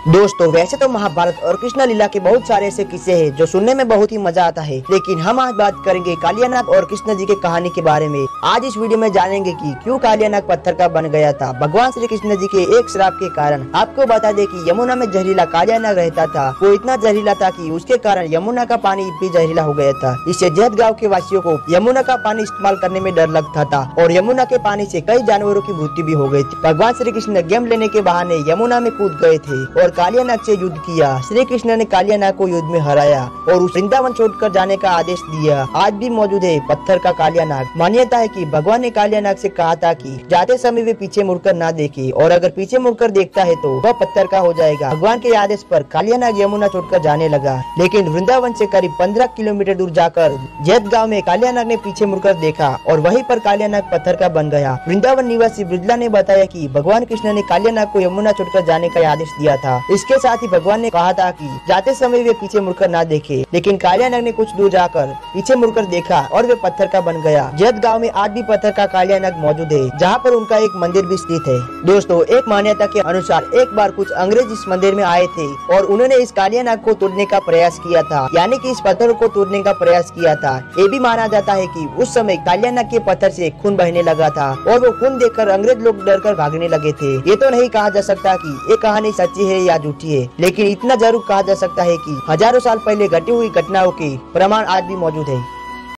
दोस्तों वैसे तो महाभारत और कृष्ण लीला के बहुत सारे ऐसे किस्से हैं जो सुनने में बहुत ही मजा आता है, लेकिन हम आज बात करेंगे कालियानाग और कृष्ण जी की कहानी के बारे में। आज इस वीडियो में जानेंगे कि क्यों कालियानाग पत्थर का बन गया था भगवान श्री कृष्ण जी के एक श्राप के कारण। आपको बता दें कि यमुना में जहरीला कालियानाग रहता था। वो इतना जहरीला था कि उसके कारण यमुना का पानी भी जहरीला हो गया था। इससे जहत गाँव के वासियों को यमुना का पानी इस्तेमाल करने में डर लगता था और यमुना के पानी से कई जानवरों की मृत्यु भी हो गई थी। भगवान श्री कृष्ण गेम लेने के बहाने यमुना में कूद गए थे और कालियानाग से युद्ध किया। श्री कृष्ण ने कालियानाग को युद्ध में हराया और उस वृंदावन छोड़कर जाने का आदेश दिया। आज भी मौजूद है पत्थर का कालियानाग। मान्यता है कि भगवान ने कालियानाग से कहा था कि जाते समय वे पीछे मुड़कर ना देखे और अगर पीछे मुड़कर देखता है तो वह पत्थर का हो जाएगा। भगवान के आदेश पर कालियानाग यमुना छोड़कर जाने लगा, लेकिन वृंदावन से करीब 15 किलोमीटर दूर जाकर जैत गाँव में कालियानाग ने पीछे मुड़कर देखा और वहीं पर कालियानाग पत्थर का बन गया। वृंदावन निवासी ब्रिजला ने बताया कि भगवान कृष्ण ने कालियानाग को यमुना छोड़कर जाने का आदेश दिया था। इसके साथ ही भगवान ने कहा था कि जाते समय वे पीछे मुड़कर ना देखे, लेकिन कालियानाग ने कुछ दूर जाकर पीछे मुड़कर देखा और वे पत्थर का बन गया। जैत गाँव में आज भी पत्थर का कालियानाग मौजूद है, जहाँ पर उनका एक मंदिर भी स्थित है। दोस्तों एक मान्यता के अनुसार एक बार कुछ अंग्रेज इस मंदिर में आए थे और उन्होंने इस कालियानाग को तोड़ने का प्रयास किया था, यानी कि इस पत्थर को तोड़ने का प्रयास किया था। ये भी माना जाता है कि उस समय कालियानाग के पत्थर से खून बहने लगा था और वो खून देखकर अंग्रेज लोग डरकर भागने लगे थे। ये तो नहीं कहा जा सकता कि ये कहानी सच्ची है या झूठी है, लेकिन इतना जरूर कहा जा सकता है कि हजारों साल पहले घटी हुई घटनाओं के प्रमाण आज भी मौजूद है।